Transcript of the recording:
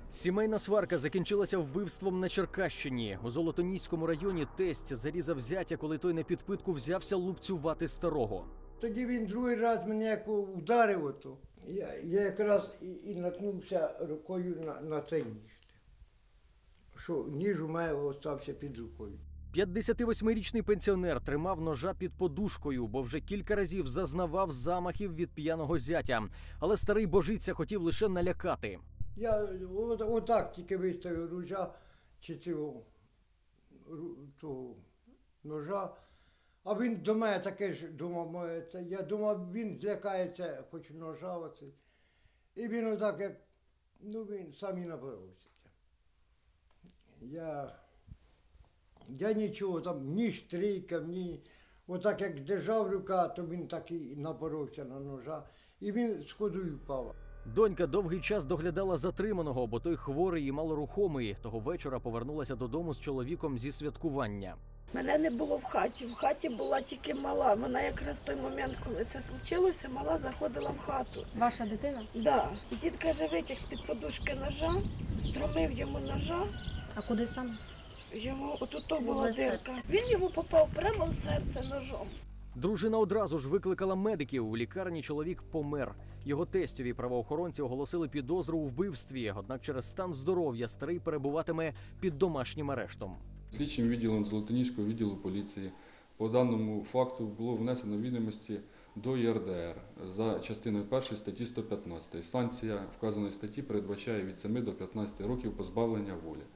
Сімейна сварка закінчилася вбивством на Черкащині. У Золотоніському районі тесть зарізав зятя, коли той на підпитку взявся лупцювати старого. Тоді він другий раз мене як ударив ото. Я якраз і наткнувся рукою на цей ніж. Що ніж у мене остався під рукою. 58-річний пенсіонер тримав ножа під подушкою, бо вже кілька разів зазнавав замахів від п'яного зятя. Але старий божиця хотів лише налякати. Я отак тільки виставив ружа чи цього того ножа. А він до мене таке ж думав, я думав, він злякається, хоч ножа оцей. І він отак, як, він сам і напоровся. Я нічого, там ні штрикав, ні. Отак як держав рука, то він так і напоровся на ножа. І він сходу й впав. Донька довгий час доглядала затриманого, бо той хворий і малорухомий. Того вечора повернулася додому з чоловіком зі святкування. Мене не було в хаті була тільки мала. Вона якраз в той момент, коли це случилося, мала заходила в хату. Ваша дитина? Да. І дід каже, витяг з-під подушки ножа, струмив йому ножа, А куди саме? йому отут була дирка. Він йому попав прямо в серце ножом. Дружина одразу ж викликала медиків. У лікарні чоловік помер. Його тестові правоохоронці оголосили підозру у вбивстві. Однак через стан здоров'я старий перебуватиме під домашнім арештом. Слідчим відділом Золотоніського відділу поліції по даному факту було внесено відомості до ЄРДР за частиною 1 статті 115. Санкція вказаної статті передбачає від 7 до 15 років позбавлення волі.